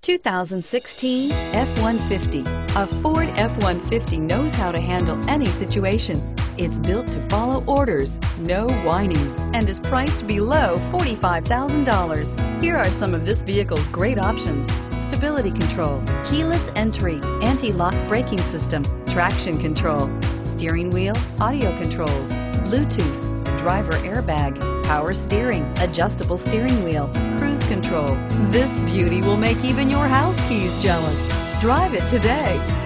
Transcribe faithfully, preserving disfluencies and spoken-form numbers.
two thousand sixteen F one fifty. A Ford F one fifty knows how to handle any situation. It's built to follow orders, no whining, and is priced below forty-five thousand dollars. Here are some of this vehicle's great options: stability control, keyless entry, anti-lock braking system, traction control, steering wheel audio controls, Bluetooth, driver airbag, power steering, adjustable steering wheel, cruise control. This beauty will make even your house keys jealous. Drive it today.